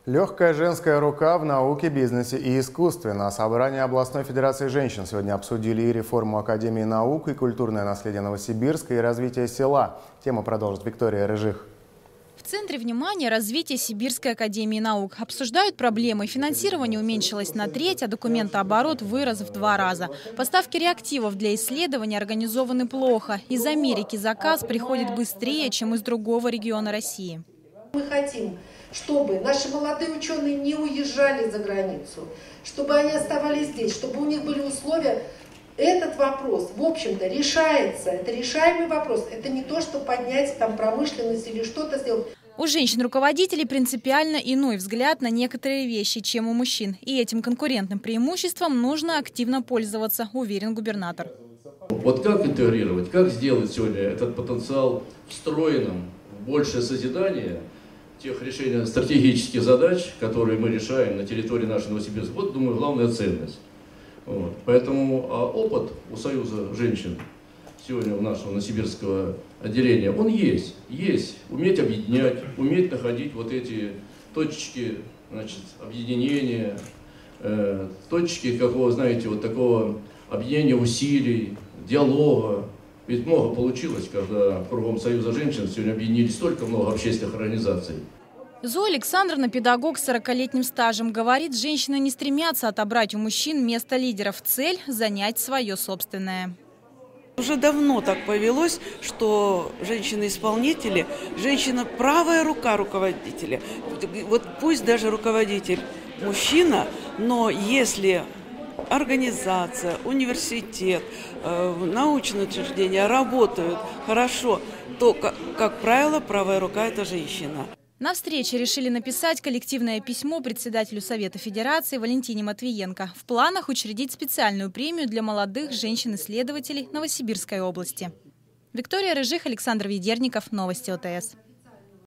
Легкая женская рука в науке, бизнесе и искусстве. На собрании областной федерации женщин сегодня обсудили и реформу Академии наук, и культурное наследие Новосибирска, и развитие села. Тему продолжит Виктория Рыжих. В центре внимания развитие Сибирской академии наук. Обсуждают проблемы. Финансирование уменьшилось на треть, а документооборот вырос в 2 раза. Поставки реактивов для исследований организованы плохо. Из Америки заказ приходит быстрее, чем из другого региона России. Мы хотим, чтобы наши молодые ученые не уезжали за границу, чтобы они оставались здесь, чтобы у них были условия. Этот вопрос, в общем-то, решается. Это решаемый вопрос. Это не то, что поднять там промышленность или что-то сделать. У женщин-руководителей принципиально иной взгляд на некоторые вещи, чем у мужчин. И этим конкурентным преимуществом нужно активно пользоваться, уверен губернатор. Вот как интегрировать, как сделать сегодня этот потенциал встроенным в большее созидание тех решений стратегических задач, которые мы решаем на территории нашего Новосибирска. Вот, думаю, главная ценность. Вот. Поэтому опыт у Союза женщин сегодня у нашего новосибирского отделения, он есть. Есть. Уметь объединять, уметь находить вот эти точечки, значит, объединения, точечки какого, знаете, вот такого объединения усилий, диалога. Ведь много получилось, когда кругом Союза женщин сегодня объединились столько много общественных организаций. Зоя Александровна, педагог с 40-летним стажем, говорит, женщины не стремятся отобрать у мужчин место лидеров. Цель – занять свое собственное. Уже давно так повелось, что женщины-исполнители, женщина – правая рука руководителя. Вот пусть даже руководитель мужчина, но если организация, университет, научные учреждения работают хорошо, то, как правило, правая рука – это женщина. На встрече решили написать коллективное письмо председателю Совета Федерации Валентине Матвиенко. В планах учредить специальную премию для молодых женщин-исследователей Новосибирской области. Виктория Рыжих, Александр Ведерников. Новости ОТС.